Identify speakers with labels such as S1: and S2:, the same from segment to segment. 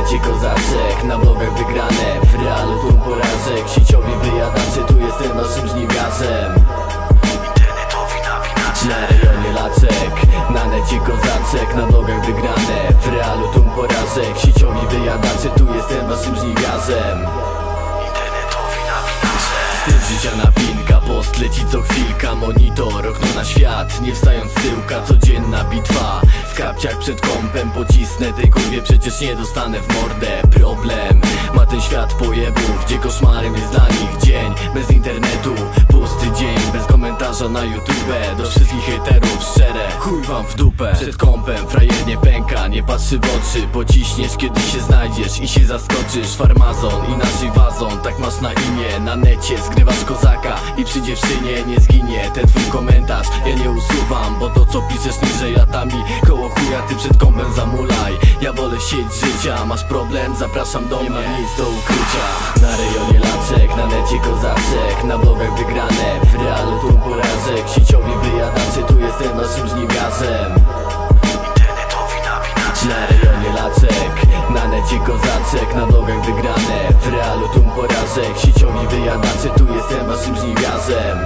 S1: necie kozaczek, na blogach wygrane, w realu tłum porażek. Sieciowi wyjadacze, tu jestem waszym żniwiarzem. Internetowi napinacze. Na rejonie laczek, na necie kozaczek, na blogach wygrane, w realu tłum porażek. Sieciowi wyjadacze, tu jestem waszym żniwiarzem. Internetowi napinacze. Styl życia napinka, post leci co chwilka, monitor, okno na świat, nie wstając z tyłka, codzienna bitwa. W kapciach przed kąpem pocisnę tej kurwie, przecież nie dostanę w mordę. Problem ma ten świat pojebów, gdzie koszmarem jest dla nich dzień bez internetu, pusty dzień bez komentarza na YouTube. Do wszystkich hejterów szczere, chuj wam w dupę. Przed kąpem frajer nie pęka, nie patrzy w oczy, pociśniesz kiedy się znajdziesz i się zaskoczysz. Farmazon i naszej wazon, tak masz na imię. Na necie zgrywasz kozaka i przy dziewczynie nie zginie ten twój komentarz. Ja nie usuwam, bo to co piszesz niżej latami koło chuja, ty przed kąpem zamulaj. Ja wolę sieć życia, masz problem? Zapraszam do mnie, nie mam nic do ukrycia. Na rejonie laczek, na necie kozaczek, na blogach wygrane, w realu tłum porażek. Sieciowi wyjadacze, tu jestem waszym żniwiarzem. Internetowi napinacze. Na rejonie laczek, na necie kozaczek, na blogach wygrane, w realu tłum porażek. Sieciowi wyjadacze, tu jestem waszym żniwiarzem.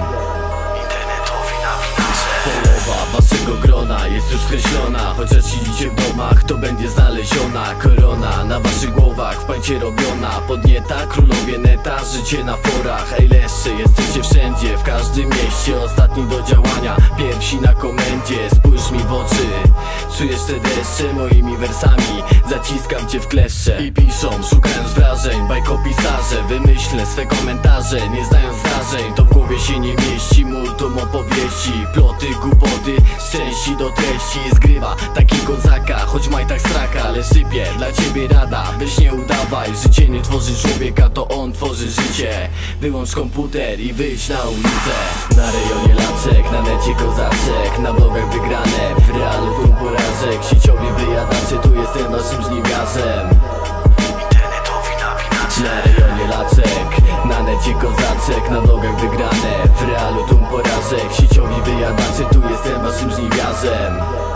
S1: Połowa waszego grona jest już skreślona, chociaż siedzicie w domach, to będzie znaleziona. Korona na waszych głowach w pańcie robiona, podnieta, królowie neta, życie na forach. Ej leszcze, jesteście wszędzie, w każdym mieście, ostatni do działania, pierwsi na komendzie. Spójrz mi w oczy, czujesz te deszcze moimi wersami, zaciskam cię w kleszcze. I piszą, szukając wrażeń, bajkopisarze, wymyślę swe komentarze, nie znając zdarzeń, to w głowie się nie mieści, multum opowieści, ploty, głupoty, z części do treści. Zgrywa taki kozaka, choć maj tak straka, ale sypie dla ciebie rada, weź nie udawaj, życie nie tworzy człowieka, to on tworzy życie. Wyłącz komputer i wyjdź na ulicę. Na rejonie laczek, na necie kozaczek, na blogach wygrane, w realu tłum porażek. Sieciowi wyjadacze, tu jestem waszym żniwiarzem. Internetowi napinacze. Na rejonie laczek, na necie kozaczek, na blogach wygrane, w realu tłum porażek. Sieciowi wyjadacze, tu jestem waszym żniwiarzem.